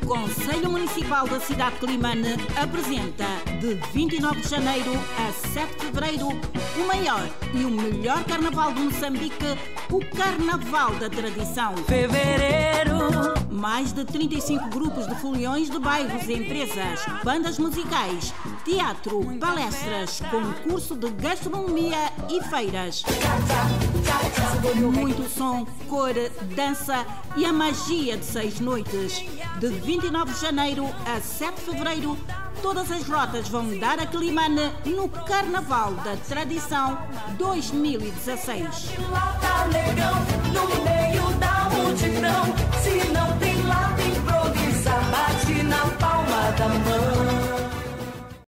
O Conselho Municipal da cidade de Quelimane apresenta, de 29 de janeiro a 7 de fevereiro, o maior e o melhor carnaval de Moçambique, o Carnaval da Tradição. Fevereiro. Mais de 35 grupos de foliões de bairros e empresas, bandas musicais, teatro, palestras, concurso de gastronomia e feiras. Muito som, cor, dança e a magia de 6 noites. De 29 de janeiro a 7 de fevereiro, todas as rotas vão dar a Quelimane no Carnaval da Tradição 2016. No meio da multidão, se não